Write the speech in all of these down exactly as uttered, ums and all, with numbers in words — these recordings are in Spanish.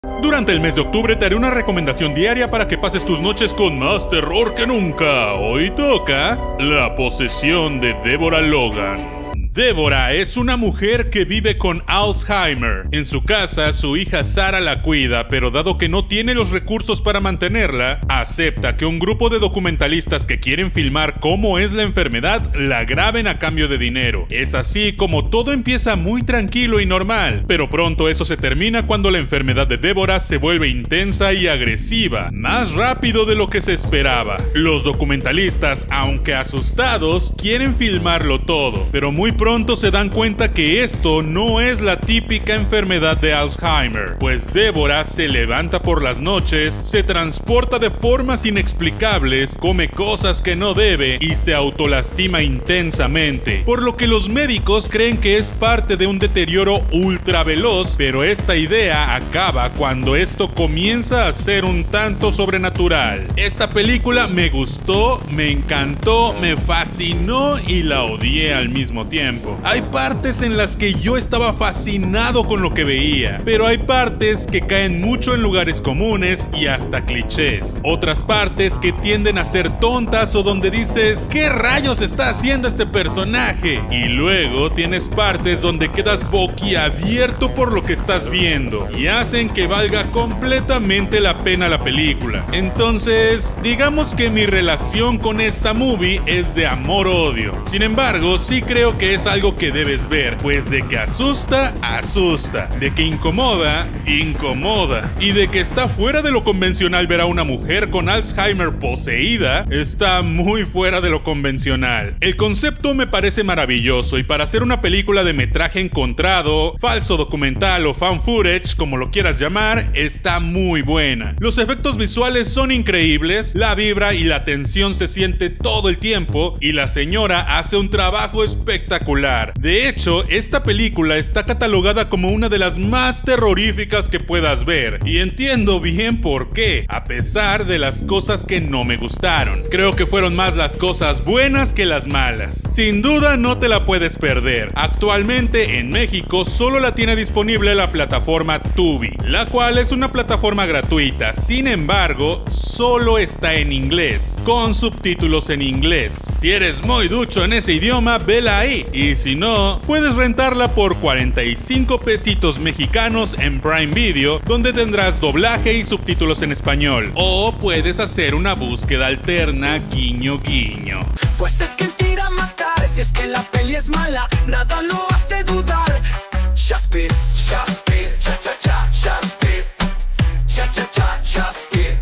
Durante el mes de octubre te haré una recomendación diaria para que pases tus noches con más terror que nunca. Hoy toca La posesión de Deborah Logan. Deborah es una mujer que vive con Alzheimer. En su casa, su hija Sarah la cuida, pero dado que no tiene los recursos para mantenerla, acepta que un grupo de documentalistas que quieren filmar cómo es la enfermedad la graben a cambio de dinero. Es así como todo empieza muy tranquilo y normal, pero pronto eso se termina cuando la enfermedad de Deborah se vuelve intensa y agresiva, más rápido de lo que se esperaba. Los documentalistas, aunque asustados, quieren filmarlo todo, pero muy pronto se dan cuenta que esto no es la típica enfermedad de Alzheimer, pues Deborah se levanta por las noches, se transporta de formas inexplicables, come cosas que no debe y se autolastima intensamente, por lo que los médicos creen que es parte de un deterioro ultra veloz, pero esta idea acaba cuando esto comienza a ser un tanto sobrenatural. Esta película me gustó, me encantó, me fascinó y la odié al mismo tiempo. Hay partes en las que yo estaba fascinado con lo que veía, pero hay partes que caen mucho en lugares comunes y hasta clichés. Otras partes que tienden a ser tontas o donde dices, ¿qué rayos está haciendo este personaje? Y luego tienes partes donde quedas boquiabierto por lo que estás viendo y hacen que valga completamente la pena la película. Entonces, digamos que mi relación con esta movie es de amor-odio. Sin embargo, sí creo que es algo que debes ver, pues de que asusta, asusta, de que incomoda, incomoda, y de que está fuera de lo convencional ver a una mujer con Alzheimer poseída, está muy fuera de lo convencional. El concepto me parece maravilloso y para hacer una película de metraje encontrado, falso documental o fan footage, como lo quieras llamar, está muy buena. Los efectos visuales son increíbles, la vibra y la tensión se siente todo el tiempo y la señora hace un trabajo espectacular. De hecho, esta película está catalogada como una de las más terroríficas que puedas ver, y entiendo bien por qué, a pesar de las cosas que no me gustaron. Creo que fueron más las cosas buenas que las malas. Sin duda no te la puedes perder. Actualmente en México solo la tiene disponible la plataforma Tubi, la cual es una plataforma gratuita. Sin embargo, solo está en inglés, con subtítulos en inglés. Si eres muy ducho en ese idioma, vela ahí. Y si no, puedes rentarla por cuarenta y cinco pesitos mexicanos en Prime Video, donde tendrás doblaje y subtítulos en español. O puedes hacer una búsqueda alterna, guiño guiño. Pues es que tira a matar, si es que la peli es mala, nada lo hace dudar. Shakespeare, Shakespeare, cha cha cha, Shakespeare, cha cha cha, Shakespeare.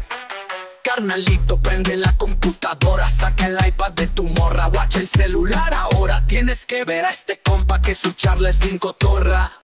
Carnalito, prende la computadora, saca el iPad de tu morra, watch el celular ahora. Tienes que ver a este compa que su charla es bien cotorra.